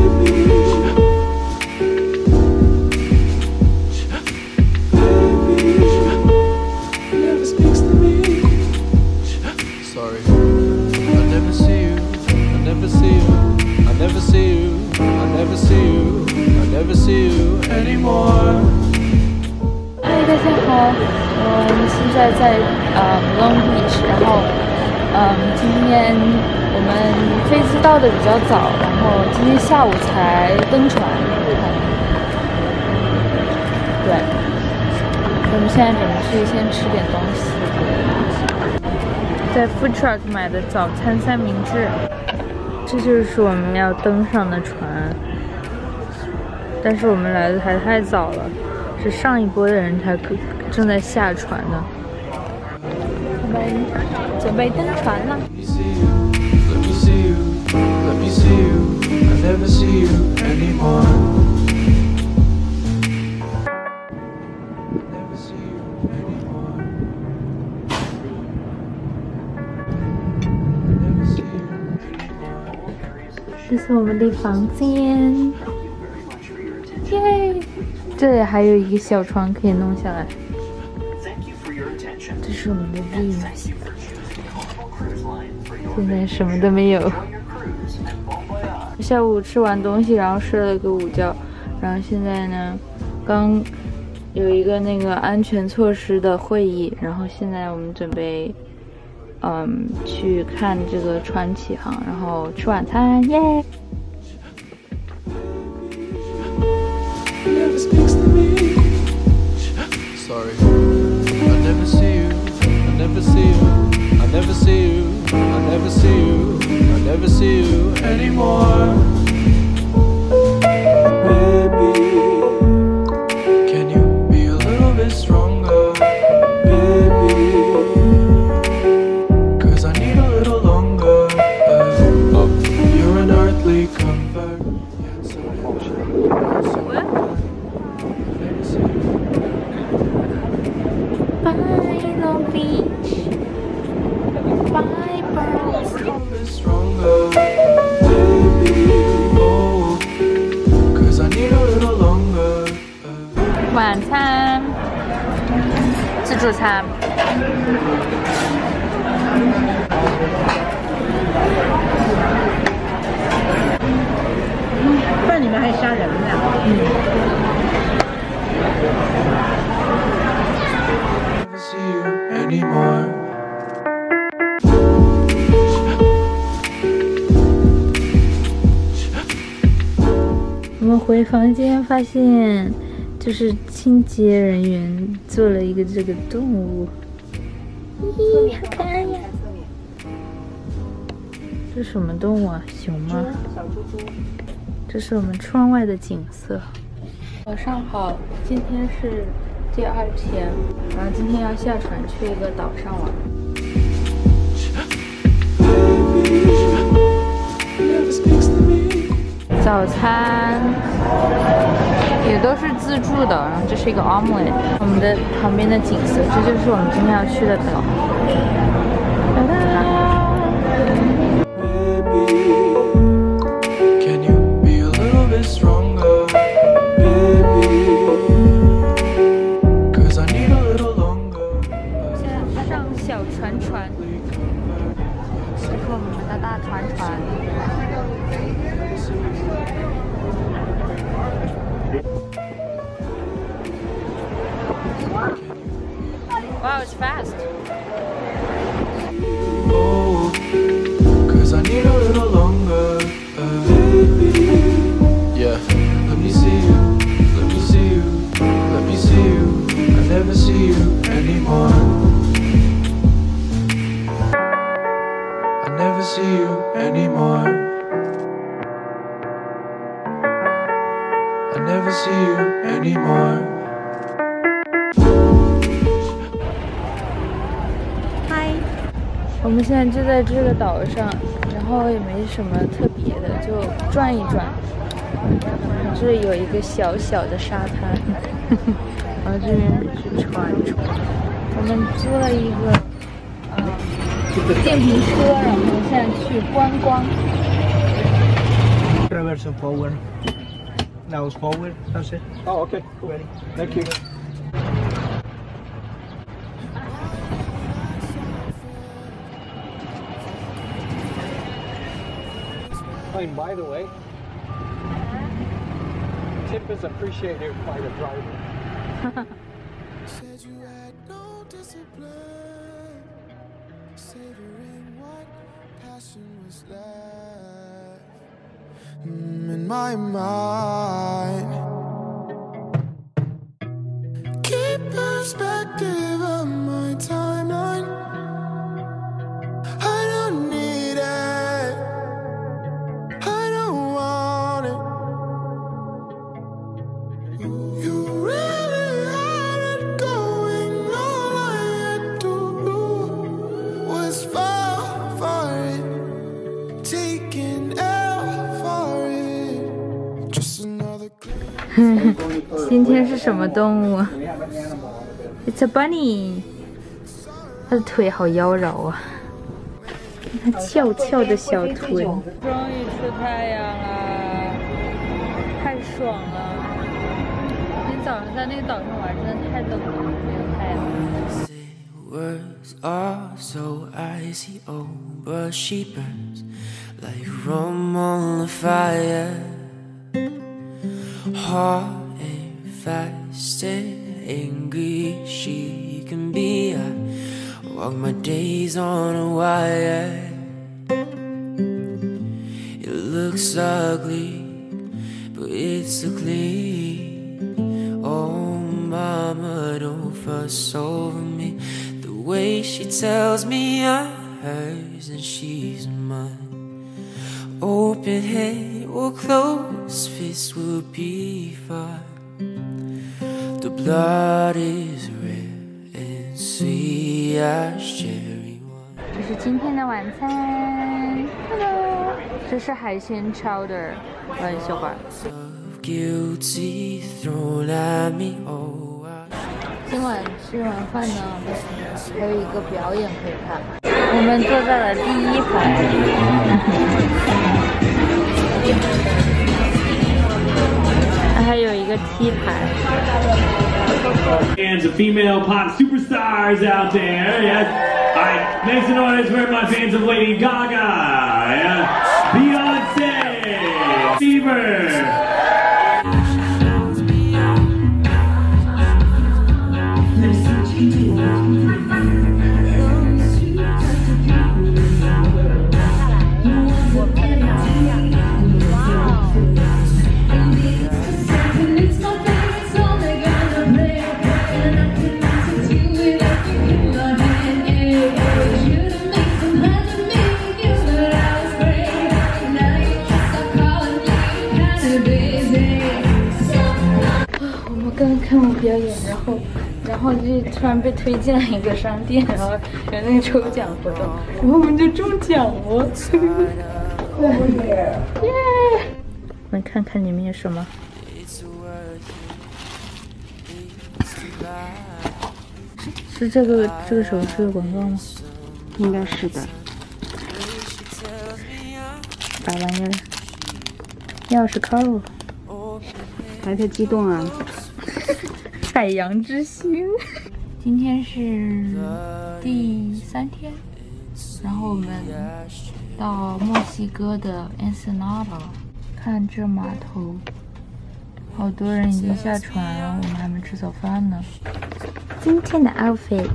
大家好，我们现在在Long Beach， 然后今天我们飞机到的比较早，然后今天下午才登船。对，我们现在准备去先吃点东西，在 Food Truck 买的早餐三明治。这就是我们要登上的船，但是我们来的还太早了。是上一波的人才正在下船呢。我们准备登船了。这是我们的房间，耶！这里还有一个小床可以弄下来。这是我们的 view。现在什么都没有。下午吃完东西，然后睡了个午觉，然后现在呢，刚有一个那个安全措施的会议，然后现在我们准备，去看这个船起航，然后吃晚餐，耶！ Sorry, I never see you, I never see you, I never see you, I never see you, I never see you anymore. Baby, can you be a little bit stronger? Baby, 'cause I need a little longer. Oh, you're an earthly comfort. Bye, Long Beach. Bye, birds. Stronger, baby. Oh, 'cause I need a little longer. 晚餐，自助餐。 饭里面还有虾仁呢。 Anymore. 我们回房间发现，就是清洁人员做了一个这个动物，咦，好可爱呀！这是什么动物啊？熊吗？ 小猪猪。 这是我们窗外的景色。早上好，今天是第2天，然后今天要下船去一个岛上玩。早餐也都是自助的，然后这是一个 omelet。我们的旁边的景色，这就是我们今天要去的岛。哒哒。 Stronger, baby, 'cause I need a little longer. 现在上小船，这是我们的大船。Wow, it's fast. Oh, 'cause I need a little longer, baby. Yeah, let me see you, let me see you, let me see you. I never see you anymore. I never see you anymore. I never see you anymore. 嗨，我们现在就在这个岛上，然后也没什么特别的，就转一转。 这里有一个小小的沙滩，然后这边是船。我们租了一个电瓶车，然后现在去观光。 reverse and forward. Now it's forward. That's it. Oh, okay. Cool. Ready? Thank you. Oh, and by the way, tip is appreciated by the driver. Said you had no discipline, savoring what passion was left in my mind. Keep perspective of my timeline. I don't need it, I don't want it. You really had it going. All I had to do was fall for it, taking L for it. Just another 今天是什么动物 ？It's a bunny。它的腿好妖娆啊，它翘翘的小臀。终于出太阳了，太爽了！今天早上在那个岛上玩真的太冷了，没有太阳。 words are so icy, oh, but she burns like rum on the fire. Hot and fast and angry she can be. I walk my days on a wire. It looks ugly, but it's so clean. Oh, mama, don't fuss over me. The way she tells me I'm hers and she's mine. Open hand or closed fist will be fine. The blood is red and sweet as cherry wine. 这是今天的晚餐。Hello， 这是海鲜 chowder， 我很喜欢。 Guilty thrown at me, oh, 今晚吃完饭呢，还有一个表演可以看。我们坐在了第一排，还有一个 T 排。 Fans of female pop superstars out there, yes. All right, make some noise for my fans of Lady Gaga, yeah. Beyonce, Bieber. 看我表演，然后就突然被推进了一个商店，然后有那个抽奖活动，然后我们就中奖了，耶！我们看看里面有什么。是这个首饰的广告吗？ 应该是的。 啥玩意儿？钥匙扣。 还太激动啊！ 海洋之星。今天是第3天，然后我们到墨西哥的 Ensenada， 看这码头，好多人已经下船了，我们还没吃早饭呢。今天的 outfit，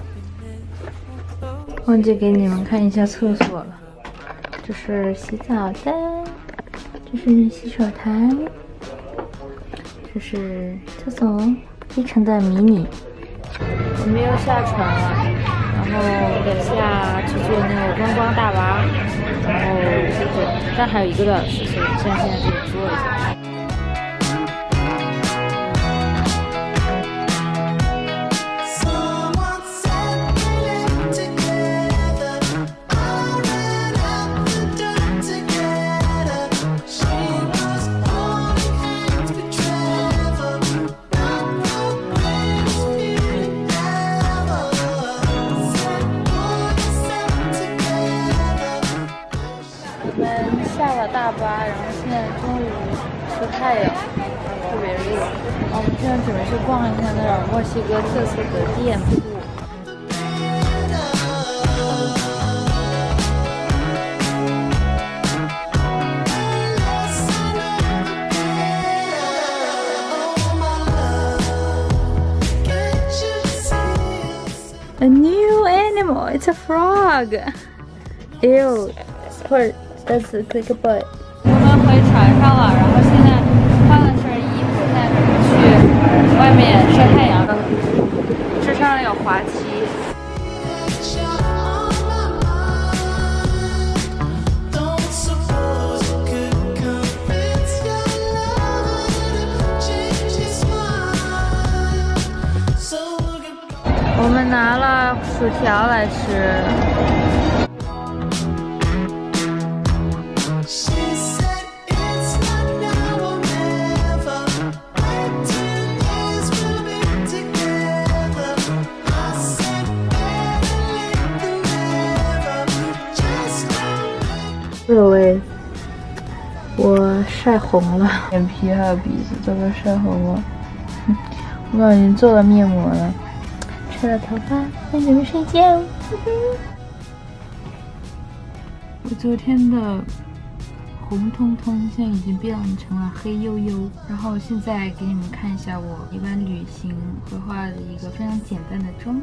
忘记给你们看一下厕所了。这是洗澡的，这是洗手台，这是厕所，非常的迷你。我们又下船了，然后等下去坐那个观光大巴，然后但还有1个多小时，所以现在可以坐一下。大巴，然后现在终于出太阳，特别热。我们现在准备去逛一下那儿墨西哥特色的店铺。A new animal. It's a frog. Ew. Poor. That's a clickbait. 我们回船上了，然后现在换了身衣服，现在准备去外面晒太阳。这上面有滑梯。我们拿了薯条来吃。各位，我晒红了，眼皮还有鼻子都被晒红了。我刚已经做了面膜了。吹了头发，现在准备睡觉。我昨天的红彤彤现在已经变成了黑黝黝。然后现在给你们看一下我一般旅行会化的一个非常简单的妆。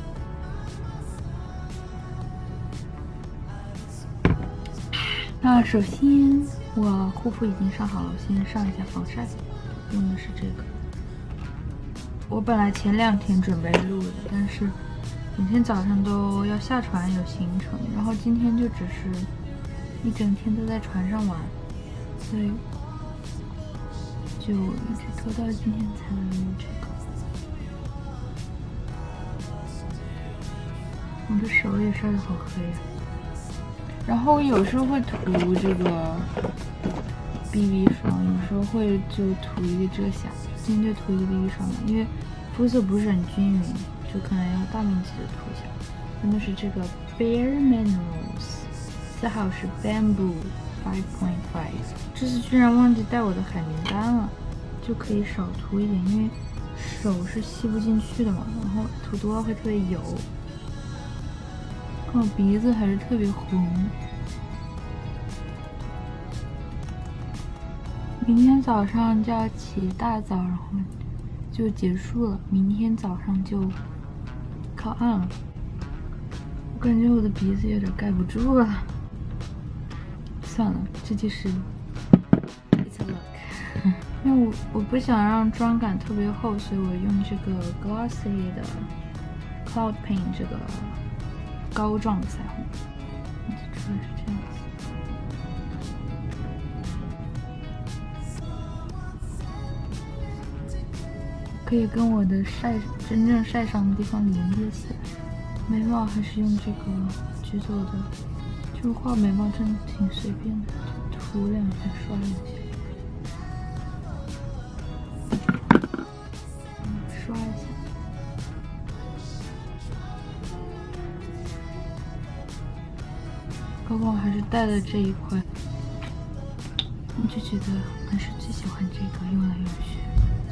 那首先我护肤已经上好了，我先上一下防晒，用的是这个。我本来前2天准备录的，但是每天早上都要下船有行程，然后今天就只是一整天都在船上玩，所以就一直拖到今天才能录这个。我的手也晒得好黑啊。然后我有时候会涂这个 BB 霜，有时候会就涂一个遮瑕。今天就涂一个 BB 霜吧，因为肤色不是很均匀，就可能要大面积的涂一下。用的是这个 Bare Minerals， 4号是 Bamboo 5.5。这次居然忘记带我的海绵单了，就可以少涂一点，因为手是吸不进去的嘛，然后涂多了会特别油。看我鼻子还是特别红。明天早上就要起大早，然后就结束了。明天早上就靠岸了。我感觉我的鼻子有点盖不住了。算了，这就是 It's a look。因为我不想让妆感特别厚，所以我用这个 Glossy 的 Cloud Paint 这个膏状彩虹，出来是这样子。可以跟我的真正晒伤的地方连接起来。眉毛还是用这个橘左的，就是画眉毛真的挺随便的，就涂2下刷2下，刷一下。刚刚我还是带了这一块，我就觉得还是最喜欢这个，用来用去。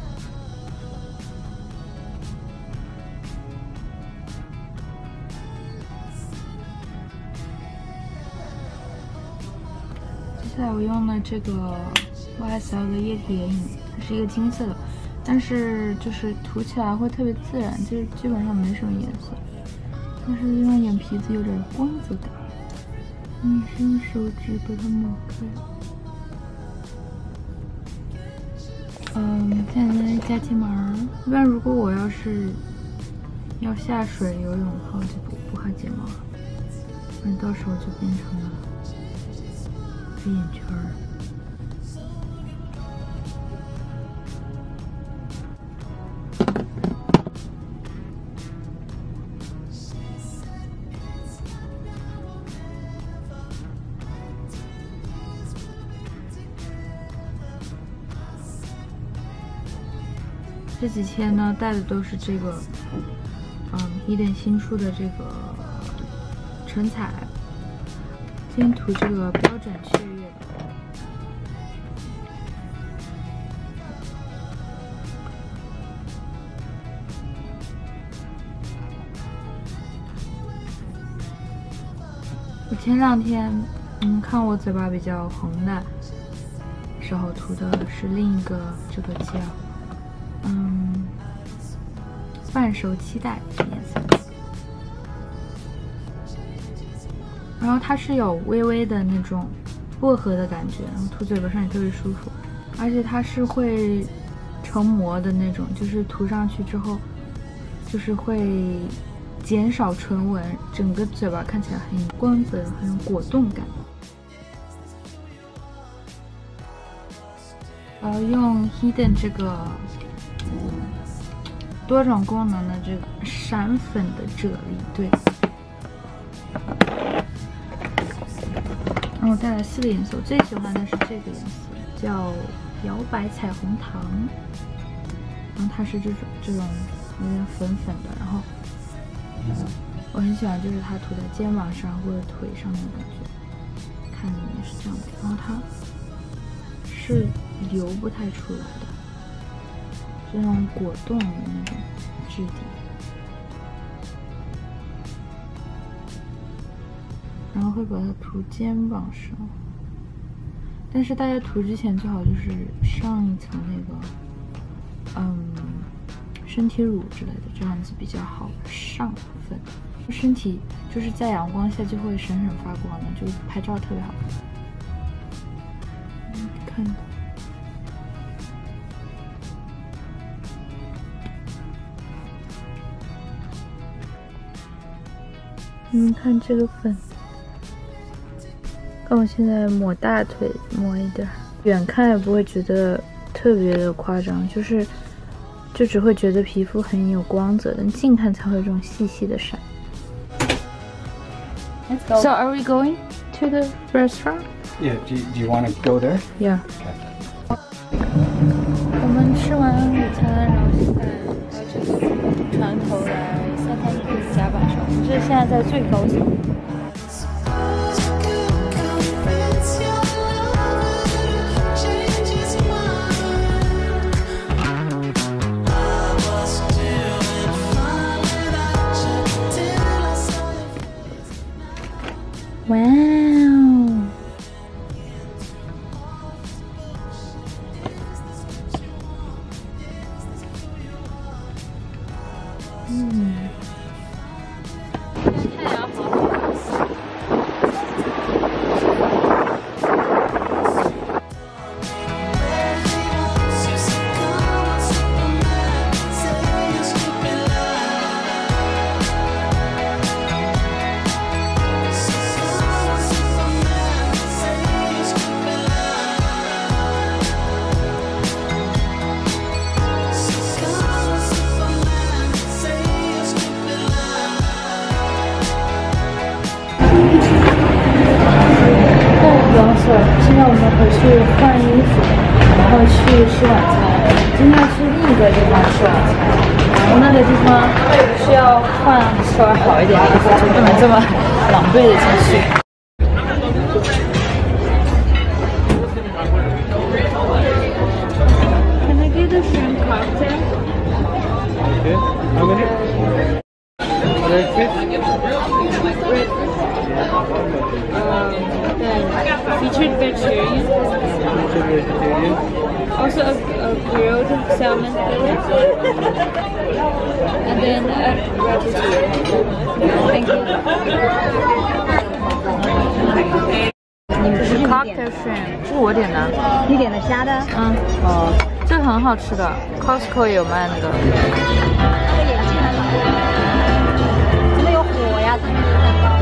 接下来我用了这个 YSL 的液体眼影，它是一个金色的，但是就是涂起来会特别自然，就是基本上没什么颜色，但是因为眼皮子有点光泽感，是用手指把它抹开。现在加睫毛。一般如果我要是要下水游泳的话，我就不画睫毛了，不然到时候就变成了黑眼圈儿。这几天呢，带的都是这个，一点新出的这个唇彩。今天涂这个标准雀跃的， 前2天，看我嘴巴比较红的时候涂的是另一个，这个叫半熟期待的颜色。然后它是有微微的那种薄荷的感觉，然后涂嘴巴上也特别舒服，而且它是会成膜的那种，就是涂上去之后，就是会减少唇纹，整个嘴巴看起来很光泽，很有果冻感。用 Hidden 这个多种功能的这个闪粉的啫喱，对。然后我带来4个颜色，我最喜欢的是这个颜色，叫摇摆彩虹糖。然后它是这种有点粉粉的，然后我很喜欢，就是它涂在肩膀上或者腿上的感觉，看里面是这样的，然后它是流不太出来的，这种果冻的那种质地。然后会把它涂肩膀上，但是大家涂之前最好就是上一层那个，身体乳之类的，这样子比较好上粉。身体就是在阳光下就会闪闪发光的，就是拍照特别好看。看。你们看这个粉。我现在抹大腿，抹一点，远看也不会觉得特别的夸张，就只会觉得皮肤很有光泽，但近看才会有这种细细的闪。 Let's go. So are we going to the restaurant? Yeah, do you want to go there? Yeah. Okay. 我们吃完午餐，然后现在这个船头来三滩一甲板上，我们这现在在最高层。哇哦！太阳好好。现在我们回去换衣服，然后去吃晚餐。今天要去另一个地方吃晚餐，然后那个地方是要换稍微好一点的衣服，就不能这么狼狈的进去。Can I get a shrimp cocktail? Okay. How many? Red fish? Featured vegetarian. Featured vegetarian. Also a grilled salmon fillet. And then a ratatouille. Thank you. 这是 cocktail shrimp， 这是我点的。 你点的虾的？ 哦，这个很好吃的 ，Costco 也有卖那个。 真的有火呀，真的很高。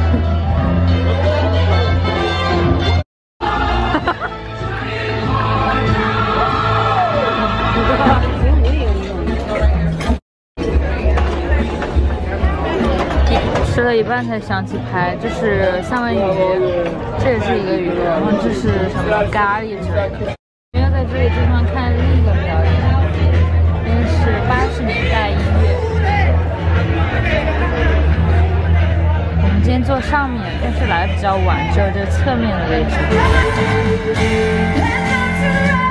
吃了一半才想起拍，这是三文鱼，这也是一个鱼，然后这是什么咖喱之类的。我们要在这个地方看另一个表演，因为是80年代音乐。我们今天坐上面，但是来的比较晚，只有这侧面的位置。